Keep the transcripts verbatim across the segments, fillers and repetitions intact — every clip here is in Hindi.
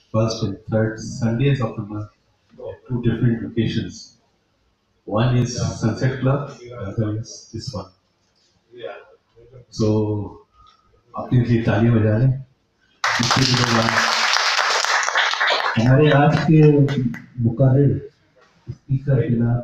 first and third Sundays of the month at two different locations. One is Sunset Club, the other is this one. So, अपने लिए तालियां बजा लें। इसके दौरान हमारे आज के मुकर्रर स्पीकर जनाब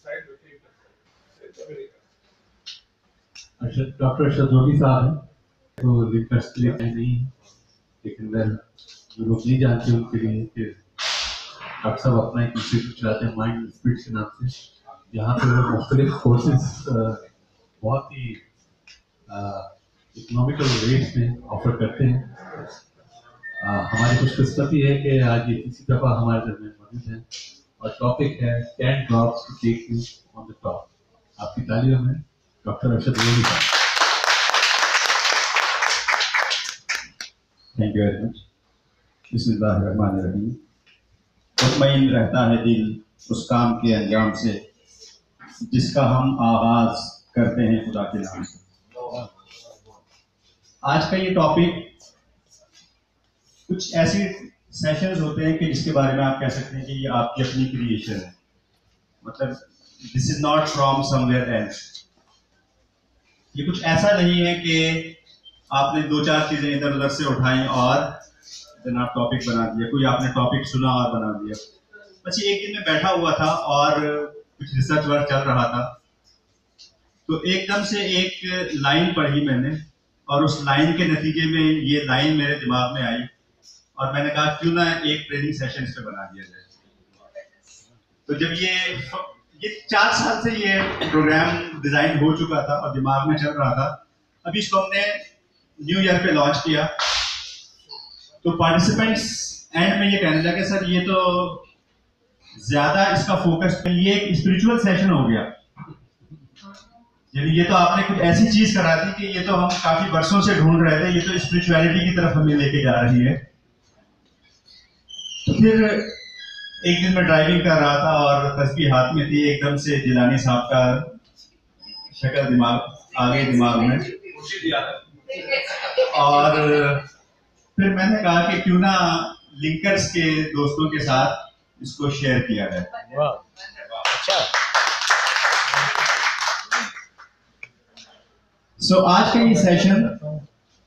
अरशद डॉक्टर अरशद रोहवी साहब हैं। तो रिक्वेस्ट के लिए नहीं, लेकिन मैं जो लोग नहीं जानते उनके लिए कि डॉक्टर साहब अपना एक इंस्टीट्यूट चलाते हैं माइंड स्पिरिट के नाम से। यहाँ पे वो मुख्तलिफ कोर्सेज बहुत ही इकोनॉमिकल रेट्स में ऑफर करते हैं। आ, हमारी खुशकिस्मती है कि आज ये किसी दफ़ा हमारे दरमियान मौजूद हैं और टॉपिक है ten drops to take you on the top. आपकी तालियों में डॉक्टर अरशद रोहवी साहब। Thank you very much. बिस्मिल्लाहिर्रहमानिर्रहीम। मुतमईन रहता है दिल उस काम के अंजाम से जिसका हम आगाज करते हैं खुदा के नाम से। आज का ये टॉपिक कुछ ऐसे सेशंस होते हैं कि जिसके बारे में आप कह सकते हैं कि ये आपकी अपनी क्रिएशन है, मतलब this is not from somewhere else. ये कुछ ऐसा नहीं है कि आपने दो चार चीजें इधर उधर से उठाई और जनाब टॉपिक बना दिया, कोई आपने टॉपिक सुना और बना दिया। बस एक दिन में बैठा हुआ था और कुछ रिसर्च वर्क चल रहा था, तो एकदम से एक लाइन पढ़ी मैंने और उस लाइन के नतीजे में ये लाइन मेरे दिमाग में आई और मैंने कहा क्यों ना एक ट्रेनिंग सेशन इस पे बना दिया जाए। तो जब ये ये चार साल से ये प्रोग्राम डिजाइन हो चुका था और दिमाग में चल रहा था, अभी इसको हमने न्यू ईयर पे लॉन्च किया। तो पार्टिसिपेंट्स एंड में ये कहने लगे सर ये तो ज्यादा इसका फोकस, ये एक स्पिरिचुअल सेशन हो गया, यानी ये तो आपने कुछ ऐसी चीज करा दी कि ये तो हम काफी वर्षों से ढूंढ रहे थे, ये तो स्पिरिचुअलिटी की तरफ हमें लेके जा रही है। तो फिर एक दिन मैं ड्राइविंग कर रहा था और तस्बीह हाथ में थी, एकदम से जिलानी साहब का शक्ल दिमाग आ गई दिमाग में और फिर मैंने कहा कि क्यों ना लिंकर्स के दोस्तों के साथ इसको शेयर किया जाए। अच्छा। सो so, आज का ये सेशन,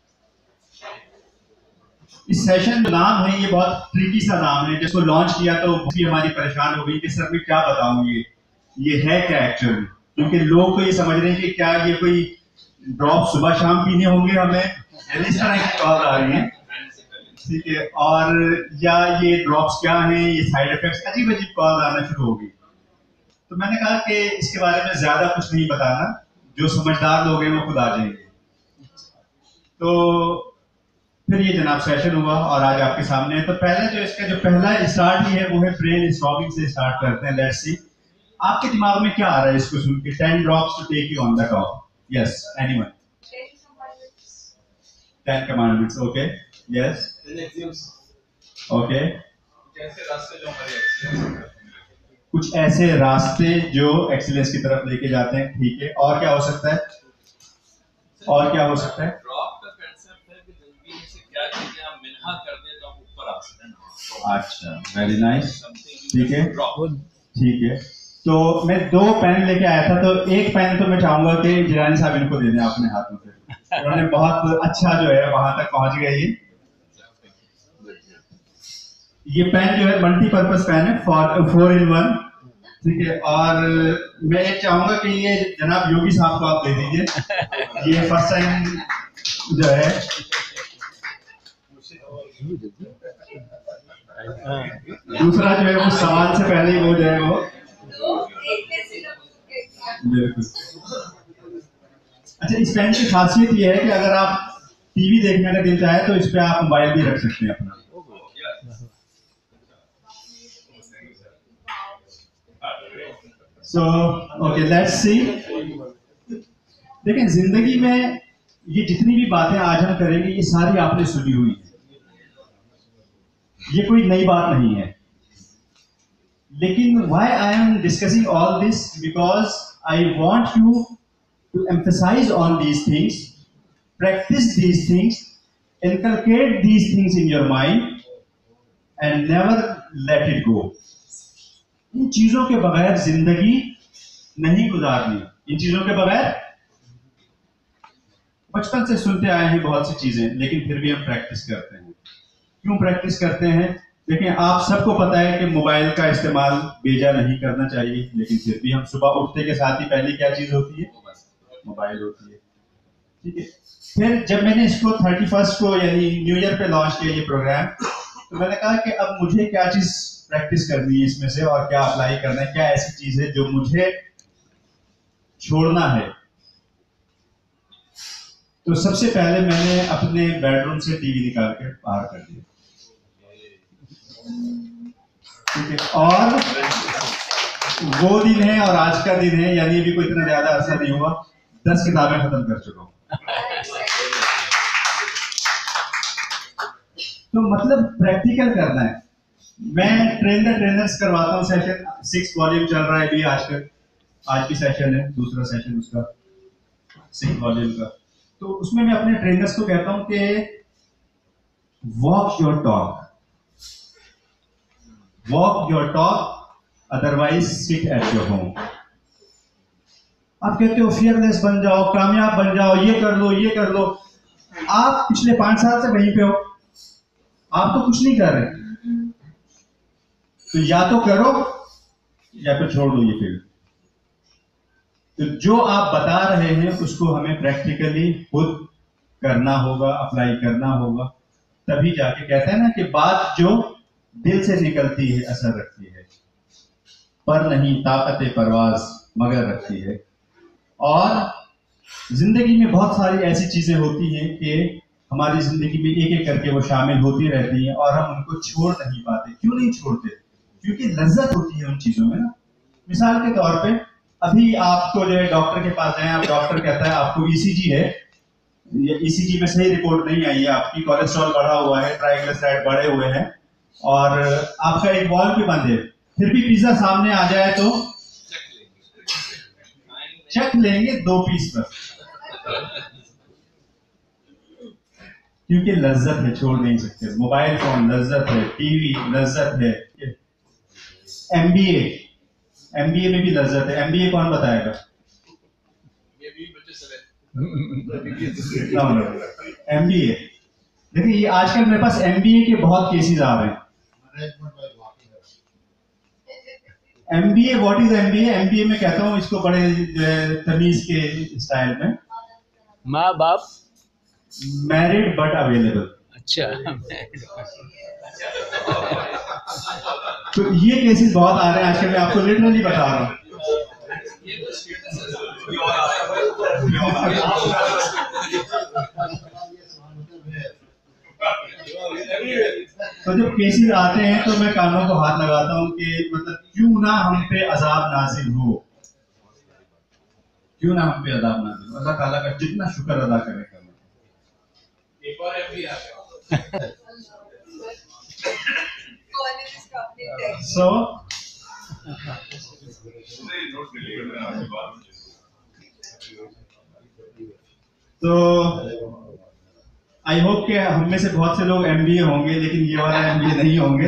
इस सेशन का नाम है, ये बहुत ट्रिकी सा नाम है। जिसको लॉन्च किया तो भी हमारी परेशान हो गई कि सर मैं क्या बताऊं, ये ये है क्या एक्चुअली, क्योंकि लोग तो ये समझ रहे हैं कि क्या ये कोई ड्रॉप सुबह शाम पीने होंगे हमें, इस तरह की कॉल आ रही है, ठीक है, और या ये ड्रॉप्स क्या हैं, ये साइड इफेक्ट्स, अजीब अजीब कॉल आना शुरू हो गई। तो मैंने कहा कि इसके बारे में ज्यादा कुछ नहीं बताना, जो समझदार लोग हैं वो खुद आ जाएंगे। तो फिर ये जनाब सेशन हुआ और आज आपके सामने है। तो पहले जो इसका जो पहला स्टार्ट ही है वो है ब्रेन स्टॉर्मिंग से स्टार्ट करते हैं। लेट्स सी आपके दिमाग में क्या आ रहा है इसको सुन के। Ten drops to take you on the top. Yes, anyone? Ten commandments, okay, yes, okay. कुछ ऐसे रास्ते जो एक्सीलेंस की तरफ लेके जाते हैं, ठीक है। और क्या हो सकता है? और क्या हो सकता है? ड्रॉप का कांसेप्ट है कि जिंदगी में से क्या चीजें हम मिन्हा कर दें तो हम ऊपर आ सकते हैं। अच्छा, वेरी नाइस, ठीक है, ठीक है। तो मैं दो पेन लेके आया था, तो एक पेन तो मैं चाहूंगा कि जिलानी साहब इनको दे दें अपने हाथों से। उन्होंने बहुत अच्छा जो है वहां तक पहुंच गए। ये ये पेन जो है मल्टीपर्पज पेन है, फॉर फोर इन वन, ठीक है। और मैं एक चाहूंगा कि ये जनाब योगी साहब को आप दे दीजिए, ये फर्स्ट टाइम जो है। दूसरा जो है वो सवाल से पहले ही हो जाए वो। अच्छा, इस पेन की खासियत ये है कि अगर आप टीवी देखने का दिल चाहे तो इस पे आप मोबाइल भी रख सकते हैं अपना। So okay, let's see. देखें, जिंदगी में ये जितनी भी बातें आज हम करेंगे ये सारी आपने सुनी हुई है, ये कोई नई बात नहीं है। लेकिन why I am discussing all this, because I want you to emphasise on these things, practice these things, inculcate these things in your mind, and never let it go. इन चीजों के बगैर जिंदगी नहीं गुजारनी। इन चीजों के बगैर, बचपन से सुनते आए हैं बहुत सी चीजें, लेकिन फिर भी हम प्रैक्टिस करते हैं। क्यों प्रैक्टिस करते हैं? देखिए, आप सबको पता है कि मोबाइल का इस्तेमाल बेजा नहीं करना चाहिए, लेकिन फिर भी हम सुबह उठते के साथ ही पहली क्या चीज होती है? मोबाइल होती है। ठीक है। फिर जब मैंने इसको थर्टी फर्स्ट को यानी न्यू ईयर पे लॉन्च किया ये प्रोग्राम, तो मैंने कहा कि अब मुझे क्या चीज प्रैक्टिस करनी है इसमें से और क्या अप्लाई करना है, क्या ऐसी चीज है जो मुझे छोड़ना है। तो सबसे पहले मैंने अपने बेडरूम से टीवी निकाल के बाहर कर दिया। ठीक है। और वो दिन है और आज का दिन है, यानी भी कोई इतना ज्यादा असर नहीं हुआ, दस किताबें खत्म कर चुका हूं। तो मतलब प्रैक्टिकल करना है। मैं ट्रेन द ट्रेनर्स करवाता हूँ सेशन, सिक्स वॉल्यूम चल रहा है अभी आजकल, आज की सेशन है, दूसरा सेशन उसका सिक्स वॉल्यूम का। तो उसमें मैं अपने ट्रेनर्स को कहता हूं कि walk your talk, walk your talk, otherwise sit at your home. आप कहते हो फियरलेस बन जाओ, कामयाब बन जाओ, ये कर लो ये कर लो। आप पिछले पांच साल से वहीं पे हो, आप तो कुछ नहीं कर रहे। तो या तो करो या फिर छोड़ दो ये फील्ड। तो जो आप बता रहे हैं उसको हमें प्रैक्टिकली खुद करना होगा, अप्लाई करना होगा, तभी जाके कहते हैं ना कि बात जो दिल से निकलती है असर रखती है, पर नहीं ताकत परवाज मगर रखती है। और जिंदगी में बहुत सारी ऐसी चीजें होती हैं कि हमारी जिंदगी में एक एक करके वो शामिल होती रहती हैं और हम उनको छोड़ नहीं पाते। क्यों नहीं छोड़ते? क्योंकि लज्जत होती है उन चीजों में ना। मिसाल के तौर पे अभी आपको जो है डॉक्टर के पास जाए, आप डॉक्टर कहता है आपको ईसीजी है, ये ईसीजी में सही रिपोर्ट नहीं आई है, आपकी कोलेस्ट्रॉल बढ़ा हुआ है, ट्राइग्लिसराइड बढ़े हुए हैं और आपका एक बॉल भी बंद है, फिर भी पिज्जा सामने आ जाए तो चख लेंगे दो पीस पर, क्योंकि लज्जत है, छोड़ नहीं सकते। मोबाइल फोन लज्जत है, टीवी लज्जत है, एमबीए एमबीए में भी लज्जत है। एमबीए कौन बताएगा? एमबीए देखिए, ये आजकल मेरे पास एमबीए के बहुत केसेस आ रहे हैं। MBA, what is MBA? MBA में कहता हूँ इसको बड़े तमीज के स्टाइल में, माँ बाप मैरिड बट अवेलेबल। अच्छा। तो ये केसेस बहुत आ रहे हैं आजकल, मैं आपको लिटरली बता रहा हूँ। तो जब केसेस आते हैं तो मैं कानों को हाथ लगाता हूँ कि मतलब क्यों ना हम पे अजाब नाजिल हो, क्यों ना हम पे अजाब नाजिल हो। अल्लाह ताला का जितना शुक्र अदा करें करें। एक और एमबी आ गया। सो तो आई होप कि हम में से बहुत से लोग एमबीए होंगे, लेकिन ये वाला एमबीए नहीं होंगे।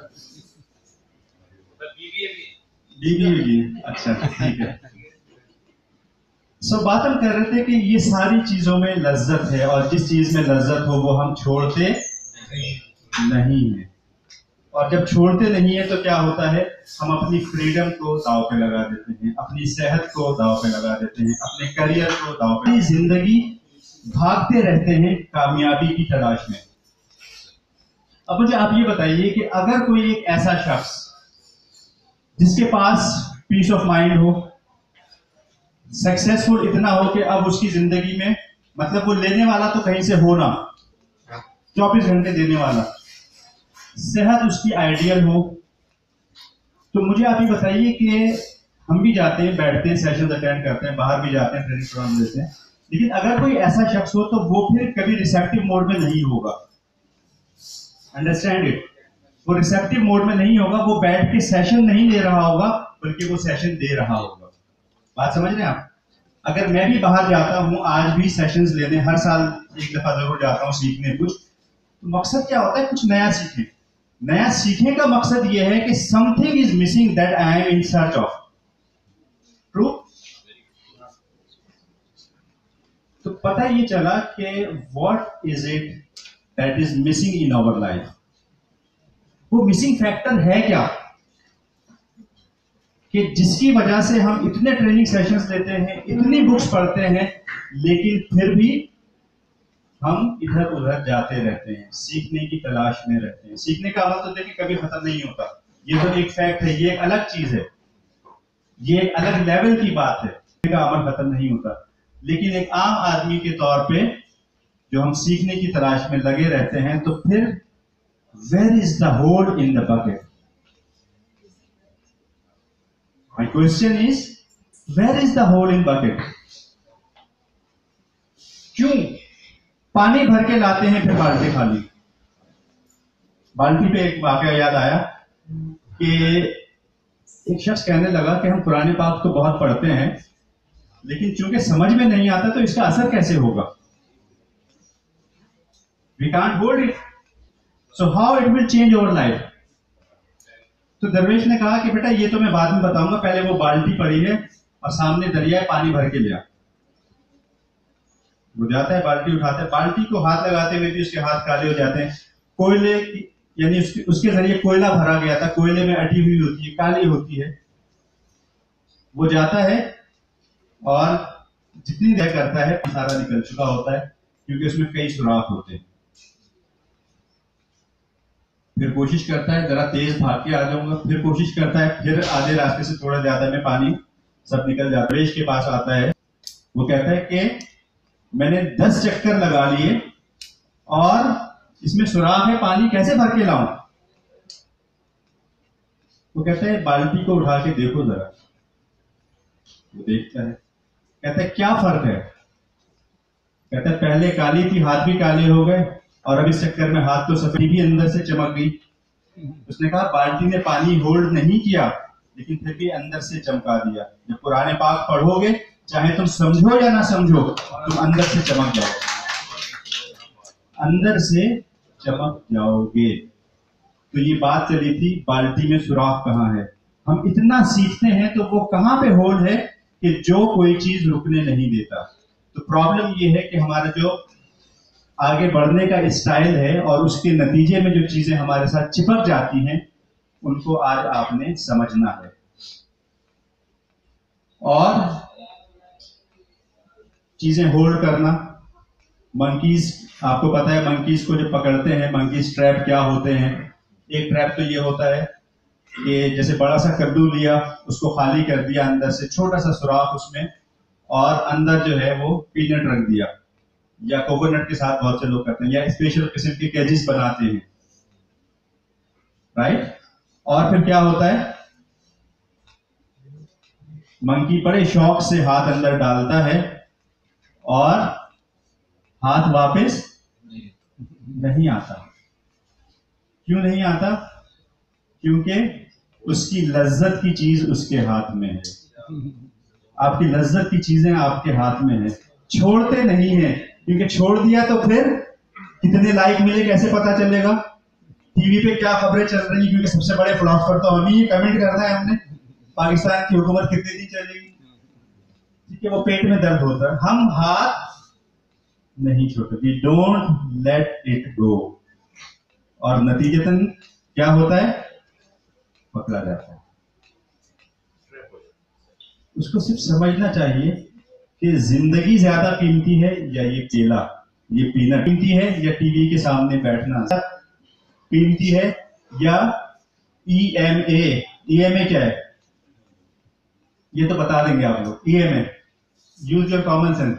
बीबीए भी अच्छा, ठीक है। सो so, बात हम कर रहे थे कि ये सारी चीजों में लज्जत है और जिस चीज में लज्जत हो वो हम छोड़ते नहीं है। और जब छोड़ते नहीं है तो क्या होता है, हम अपनी फ्रीडम को दांव पे लगा देते हैं, अपनी सेहत को दांव पे लगा देते हैं, अपने करियर को दांव पे। जिंदगी भागते रहते हैं कामयाबी की तलाश में। अब मुझे आप ये बताइए कि अगर कोई एक ऐसा शख्स जिसके पास पीस ऑफ माइंड हो, सक्सेसफुल इतना हो कि अब उसकी जिंदगी में मतलब वो लेने वाला तो कहीं से हो ना, चौबीस घंटे देने वाला, सेहत उसकी आइडियल हो, तो मुझे आप ये बताइए कि हम भी जाते हैं, बैठते हैं, सेशन अटेंड करते हैं, बाहर भी जाते हैं, ट्रेनिंग प्रोग्राम देते हैं, लेकिन अगर कोई ऐसा शख्स हो तो वो फिर कभी रिसेप्टिव मोड में नहीं होगा। Understand it? वो रिसेप्टिव मोड में नहीं होगा, वो बैठ के सेशन नहीं ले रहा होगा, बल्कि वो सेशन दे रहा होगा। बात समझ रहे हैं आप? अगर मैं भी बाहर जाता हूं, आज भी सेशंस लेने, हर साल एक दफा जरूर जाता हूं सीखने कुछ, तो मकसद क्या होता है? कुछ नया सीखें। नया सीखने का मकसद यह है कि something is missing that I am in search of. True. तो पता ये चला कि what is it that is missing in our life. वो मिसिंग फैक्टर है क्या कि जिसकी वजह से हम इतने ट्रेनिंग सेशंस लेते हैं, इतनी बुक्स पढ़ते हैं, लेकिन फिर भी हम इधर उधर जाते रहते हैं, सीखने की तलाश में रहते हैं। सीखने का अमल तो देखिए कभी खत्म नहीं होता, ये तो एक फैक्ट है, ये एक अलग चीज है, ये एक अलग लेवल की बात है, सीखने का अमल खत्म नहीं होता। लेकिन एक आम आदमी के तौर पे जो हम सीखने की तलाश में लगे रहते हैं, तो फिर where is the hole in the bucket? My question is where is the hole in bucket? क्यों पानी भर के लाते हैं फिर बाल्टी खाली? बाल्टी पे एक वाकया याद आया कि एक शख्स कहने लगा कि हम कुरान पाक तो बहुत पढ़ते हैं, लेकिन चूंकि समझ में नहीं आता तो इसका असर कैसे होगा? We can't hold it, so how it will change our life? तो दरवेश ने कहा कि बेटा ये तो मैं बाद में बताऊंगा, पहले वो बाल्टी पड़ी है और सामने दरिया है, पानी भर के लिया। वो जाता है, बाल्टी उठाता है, बाल्टी को हाथ लगाते हुए भी उसके हाथ काले हो जाते हैं। कोयले यानी उसके, उसके जरिए कोयला भरा गया था, कोयले में अटी हुई होती है, काली होती है। वो जाता है और जितनी देर करता है सारा निकल चुका होता है, क्योंकि उसमें कई सुराख होते हैं। फिर कोशिश करता है जरा तेज भाग के आ जाऊंगा, फिर कोशिश करता है, फिर आधे रास्ते से थोड़ा ज्यादा में पानी सब निकल जाता है। दरवेश के पास आता है, वो कहता है कि मैंने दस चक्कर लगा लिए और इसमें सुराख है, पानी कैसे भर के लाऊं? वो कहता है बाल्टी को उठा के देखो जरा। वो देखता है, कहता है क्या फर्क है? कहता है पहले काली थी, हाथ भी काले हो गए, और अब इस चक्कर में हाथ तो सफेद भी अंदर से चमक गई। उसने कहा बाल्टी ने पानी होल्ड नहीं किया, लेकिन फिर भी अंदर से चमका दिया। जब कुरान पाक पढ़ोगे, चाहे तुम समझो या ना समझो, तुम अंदर से चमक जाओगे, अंदर से चमक जाओगे। तो ये बात चली थी बाल्टी में सुराख कहाँ है। हम इतना सीखते हैं तो वो कहाँ पे होल है कि जो कोई चीज रुकने नहीं देता। तो प्रॉब्लम ये है कि हमारा जो आगे बढ़ने का स्टाइल है और उसके नतीजे में जो चीजें हमारे साथ चिपक जाती हैं, उनको आज आपने समझना है। और चीजें होल्ड करना, मंकीज, आपको पता है मंकीज को जब पकड़ते हैं, मंकीज ट्रैप क्या होते हैं? एक ट्रैप तो ये होता है कि जैसे बड़ा सा कद्दू लिया, उसको खाली कर दिया, अंदर से छोटा सा सुराख उसमें, और अंदर जो है वो पीनट रख दिया, या कोकोनट के साथ बहुत से लोग करते हैं, या स्पेशल किस्म के केजेस बनाते हैं, राइट? और फिर क्या होता है, मंकी बड़े शौक से हाथ अंदर डालता है और हाथ वापस नहीं आता। क्यों नहीं आता? क्योंकि उसकी लज्जत की चीज उसके हाथ में है। आपकी लज्जत की चीजें आपके हाथ में है, छोड़ते नहीं है, क्योंकि छोड़ दिया तो फिर कितने लाइक मिले कैसे पता चलेगा? टीवी पे क्या खबरें चल रही है, क्योंकि सबसे बड़े फिलोसफर तो हम ही कमेंट करना है हमने, पाकिस्तान की हुकूमत कितने दिन चलेगी, ठीक है? वो पेट में दर्द होता है, हम हाथ नहीं छोड़ते, we don't let it go, और नतीजतन क्या होता है? पकड़ा जाता है। उसको सिर्फ समझना चाहिए कि जिंदगी ज्यादा कीमती है या ये केला, ये पीनट कीमती है, या टीवी के सामने बैठना कीमती है, या ई एम ए। ई एम ए क्या है ये तो बता देंगे आप लोग। E M A, use your common sense.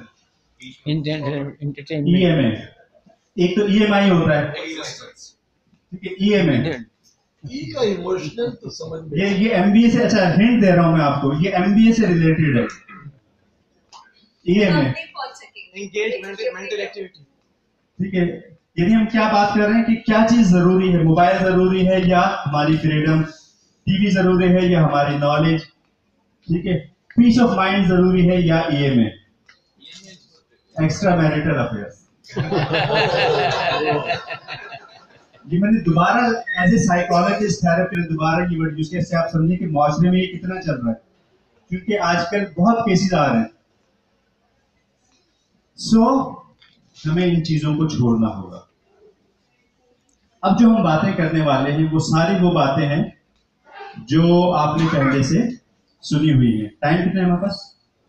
E M A, एक तो ई एम आई होता है, ठीक है? ई एम ए का इमोशनल तो समझ में, ये ये एमबीए से, अच्छा हिंट दे रहा हूं मैं आपको, ये एमबीए से रिलेटेड है। E M A engagement, mental activity, ठीक है? यदि हम क्या बात कर रहे हैं कि क्या चीज जरूरी है, मोबाइल जरूरी है या हमारी फ्रीडम, टीवी जरूरी है या हमारी नॉलेज, ठीक है? पीस ऑफ माइंड जरूरी है या E M A, extra marital affairs. ये मैंने दोबारा एज ए साइकोलॉजिस्ट थेरेपी दोबारा ये वर्ड यूज किया, इससे आप समझिए कि माशरे में ये कितना चल रहा है, क्योंकि आजकल बहुत केसेस आ रहे हैं। सो so, हमें इन चीजों को छोड़ना होगा। अब जो हम बातें करने वाले हैं वो सारी वो बातें हैं जो आपने पहले से सुनी हुई है। टाइम कितना है हमारे पास?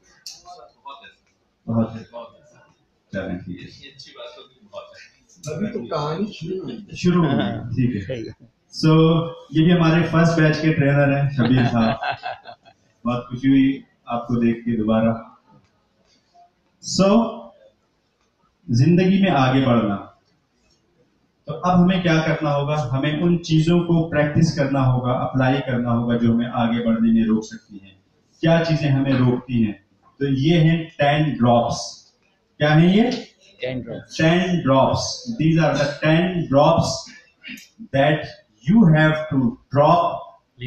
बहुत है, चलें ठीक है, ये अच्छी बात तो बहुत है। अभी तो कहानी शुरू हुई शुरू हो गई, ठीक है। सो so, ये भी हमारे फर्स्ट बैच के ट्रेनर हैं शबीर साहब, बहुत खुशी हुई आपको देख के दोबारा। सो so, जिंदगी में आगे बढ़ना, तो अब हमें क्या करना होगा? हमें उन चीजों को प्रैक्टिस करना होगा, अप्लाई करना होगा जो हमें आगे बढ़ने में रोक सकती हैं। क्या चीजें हमें रोकती हैं? तो ये हैं टेन ड्रॉप्स। क्या है ये? Ten drops. Ten drops. These are the ten drops that you have to drop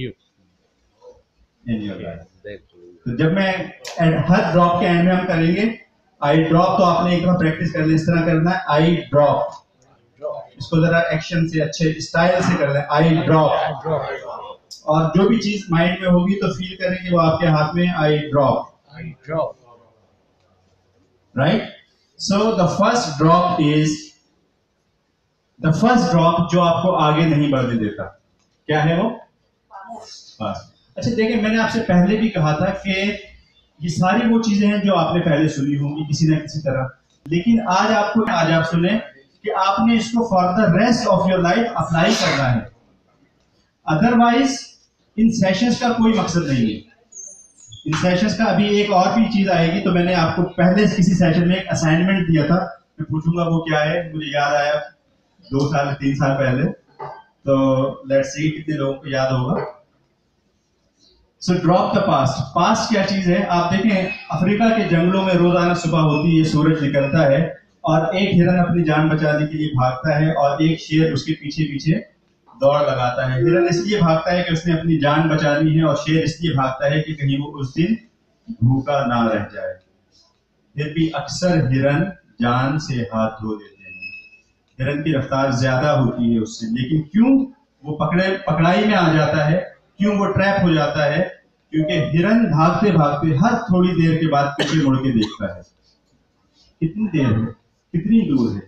in your life. तो जब मैं हर ड्रॉप के एंड में हम करेंगे आई ड्रॉप, तो आपने एक बार प्रैक्टिस कर लें, इस तरह करना है आई ड्रॉप। इसको जरा एक्शन से अच्छे स्टाइल से कर लें, आई ड्रॉप। और जो भी चीज माइंड में होगी तो फील करें कि वो आपके हाथ में, I drop, I drop. Right? So the first drop is the first drop जो आपको आगे नहीं बढ़ने देता। क्या है वो? पास। अच्छा देखिए, मैंने आपसे पहले भी कहा था कि ये सारी वो चीजें हैं जो आपने पहले सुनी होंगी किसी ना किसी तरह, लेकिन आज आपको आज आप सुने कि आपने इसको for the rest of your life apply करना है। अदरवाइज इन सेशंस का कोई मकसद नहीं है। इन सेशंस का अभी एक और भी चीज आएगी, तो मैंने आपको पहले किसी सेशन में एक असाइनमेंट दिया था, मैं पूछूंगा वो क्या है, मुझे याद आया दो साल तीन साल पहले, तो लेट्स सी कितने लोगों को याद होगा। So drop the past. Past क्या चीज है? आप देखें, अफ्रीका के जंगलों में रोजाना सुबह होती है, सूरज निकलता है और एक हिरन अपनी जान बचाने के लिए भागता है और एक शेर उसके पीछे पीछे दौड़ लगाता है। हिरन इसलिए भागता है कि उसने अपनी जान बचानी है, और शेर इसलिए भागता है कि कहीं वो उस दिन भूखा ना रह जाए। फिर भी अक्सर हिरन जान से हाथ धो देते हैं। हिरन की रफ्तार ज्यादा होती है उससे, लेकिन क्यों वो पकड़े पकड़ाई में आ जाता है, क्यों वो ट्रैप हो जाता है? क्योंकि हिरन भागते भागते हर थोड़ी देर के बाद पीछे मुड़ के देखता है, कितनी देर है, कितनी दूर है,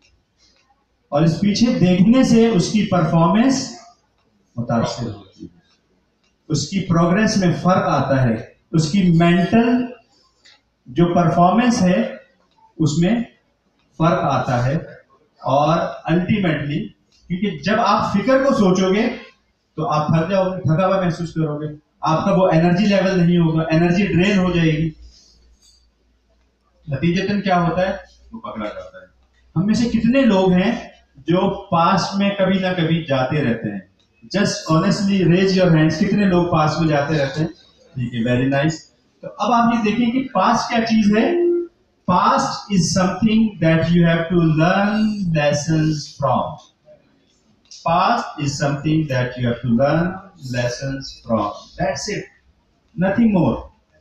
और इस पीछे देखने से उसकी परफॉर्मेंस मुतासिर होती है, उसकी प्रोग्रेस में फर्क आता है, उसकी मेंटल जो परफॉर्मेंस है उसमें फर्क आता है। और अल्टीमेटली, क्योंकि जब आप फिक्र को सोचोगे तो आप थक जाओगे, थका हुआ महसूस करोगे, आपका वो एनर्जी लेवल नहीं होगा, एनर्जी ड्रेन हो जाएगी। नतीजतन क्या होता है? वो पकड़ा जाता है। हम में से कितने लोग हैं जो पास्ट में कभी ना कभी जाते रहते हैं? Just honestly raise your hands, कितने लोग पास्ट में जाते रहते हैं? ठीक है, वेरी नाइस। तो अब आप ये देखिए कि पास्ट क्या चीज है? Past is something that you have to learn lessons from. Past is something that you have to learn lessons from. That's it. Nothing more.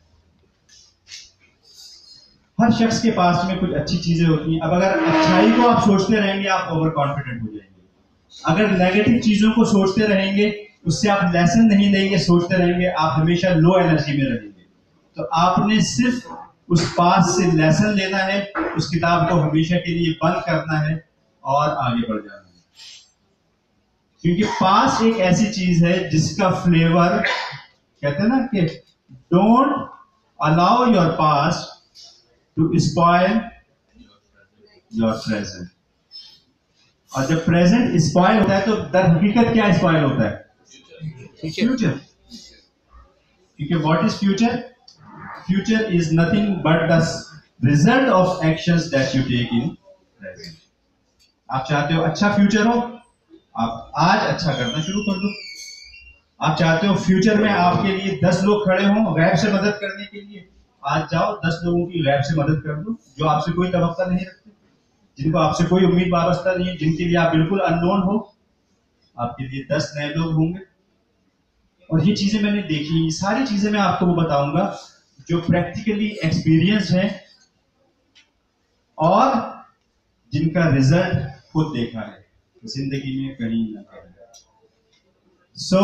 हर शख्स के पास में कुछ अच्छी चीजें होती हैं। अब अगर अच्छाई को आप सोचते रहेंगे, आप ओवर कॉन्फिडेंट हो जाएंगे। अगर नेगेटिव चीजों को सोचते रहेंगे, उससे आप लेसन नहीं लेंगे, सोचते रहेंगे, आप हमेशा लो एनर्जी में रहेंगे। तो आपने सिर्फ उस पास से लेसन लेना है, उस किताब को हमेशा के लिए बंद करना है और आगे बढ़ जाना है। क्योंकि पास एक ऐसी चीज है जिसका फ्लेवर, कहते हैं ना कि don't allow your past to spoil your present. और जब प्रेजेंट स्पॉइल होता है तो दर हकीकत क्या स्पॉइल होता है? फ्यूचर। क्योंकि what is future? Future is nothing but the result of actions that you take in present. आप चाहते हो अच्छा फ्यूचर हो, आप आज अच्छा करना शुरू कर दो। आप चाहते हो फ्यूचर में आपके लिए दस लोग खड़े हों गैप से मदद करने के लिए, आज जाओ दस लोगों की गैप से मदद कर दो जो आपसे कोई तवक्का नहीं रखते, जिनको आपसे कोई उम्मीद वाबस्ता नहीं है, जिनके लिए आप बिल्कुल अननोन हो। आपके लिए दस नए लोग होंगे। और ये चीजें मैंने देखी, ये सारी चीजें मैं आपको वो बताऊंगा जो प्रैक्टिकली एक्सपीरियंस है और जिनका रिजल्ट खुद देखा है। जिंदगी में कहीं ना कहीं। So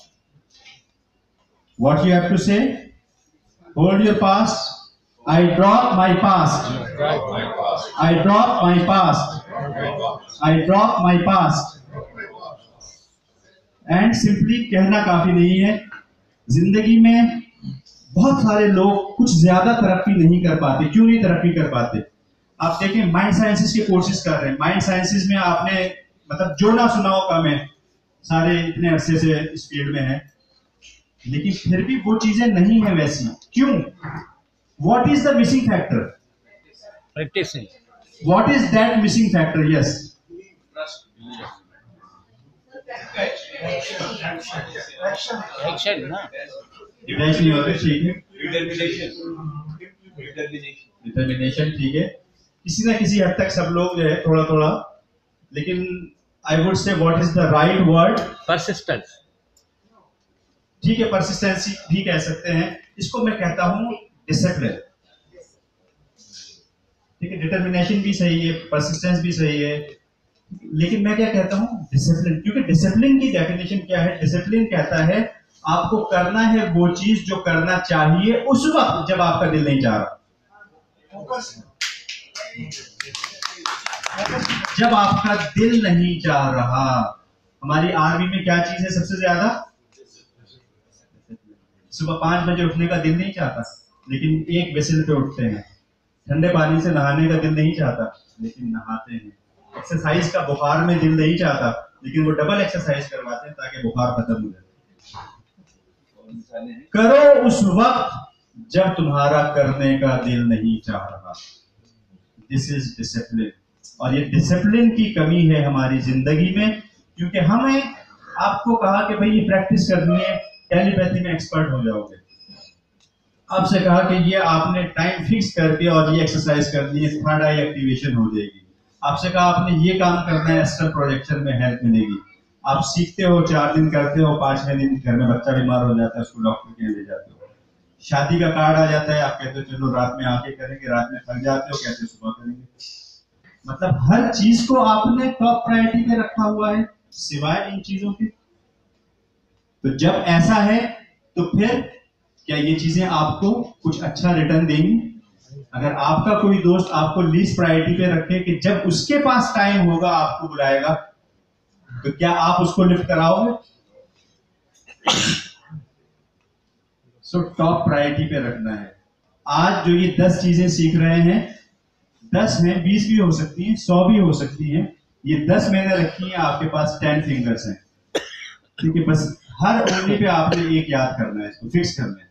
what you have to say, hold your past, I drop my past, I drop my past, I drop my past. And simply कहना काफी नहीं है। जिंदगी में बहुत सारे लोग कुछ ज्यादा तरक्की नहीं कर पाते। क्यों नहीं तरक्की कर पाते? आप देखें, माइंड साइंसेस के कोर्सेज कर रहे हैं। माइंड साइंसेस में आपने मतलब जो ना सुना हो कम है, सारे इतने अरसे से इस फील्ड में है, लेकिन फिर भी वो चीजें नहीं है वैसी। क्यों? What is the missing factor? Practising. What is that missing factor? Yes, action ना, नहीं होते। ठीक है, डिटर्मिनेशन डिटर्मिनेशन ठीक है, किसी ना किसी हद तक सब लोग जो है थोड़ा थोड़ा, लेकिन I would say what is the right word? Persistence. ठीक है, परसिस्टेंसी भी कह सकते हैं इसको। मैं कहता हूं डिसिप्लिन। ठीक है, डिटर्मिनेशन भी सही है, परसिस्टेंस भी सही है, लेकिन मैं क्या कहता हूं? डिसिप्लिन। क्योंकि डिसिप्लिन की डेफिनेशन क्या है? डिसिप्लिन कहता है आपको करना है वो चीज जो करना चाहिए उस वक्त जब आपका दिल नहीं चाह रहा। जब आपका दिल नहीं चाह रहा। हमारी आर्मी में क्या चीज है सबसे ज्यादा? सुबह पांच बजे उठने का दिल नहीं चाहता, लेकिन एक विसिल पे उठते हैं। ठंडे पानी से नहाने का दिल नहीं चाहता, लेकिन नहाते हैं। एक्सरसाइज का बुखार में दिल नहीं चाहता, लेकिन वो डबल एक्सरसाइज करवाते हैं ताकि बुखार खत्म हो जाए। करो उस वक्त जब तुम्हारा करने का दिल नहीं चाह रहा। This is discipline. और ये डिसिप्लिन की कमी है हमारी जिंदगी में, क्योंकि हमें आपको कहा कि भाई ये प्रैक्टिस करनी है, टेलीपैथी में एक्सपर्ट हो जाओगे। आपसे कहा कि ये आपने टाइम फिक्स करके और ये एक्सरसाइज करनी है, थर्ड आई एक्टिवेशन हो जाएगी। आपसे कहा आपने ये काम करना है, एस्ट्रल प्रोजेक्शन में हेल्प मिलेगी। आप सीखते हो, चार दिन करते हो, पांचवें दिन घर में बच्चा बीमार हो जाता है, उसको डॉक्टर के यहाँ ले जाते हो। शादी का कार्ड आ जाता है, आप कहते हो चलो रात में आके करेंगे, रात में थक जाते हो, कहते हो सुबह करेंगे। मतलब हर चीज को आपने टॉप प्रायोरिटी पे रखा हुआ है सिवाय इन चीजों के। तो जब ऐसा है तो फिर क्या ये चीजें आपको कुछ अच्छा रिटर्न देंगी? अगर आपका कोई दोस्त आपको लीस्ट प्रायोरिटी पे रखे कि जब उसके पास टाइम होगा आपको बुलाएगा, तो क्या आप उसको लिफ्ट कराओगे? सो टॉप प्रायोरिटी पे रखना है। आज जो ये दस चीजें सीख रहे हैं, दस में बीस भी हो सकती हैं, सौ भी हो सकती हैं। ये दस मैंने रखी है, आपके पास टेन फिंगर्स हैं। ठीक है, बस हर उंगली पे आपने एक याद करना है, इसको फिक्स करना है।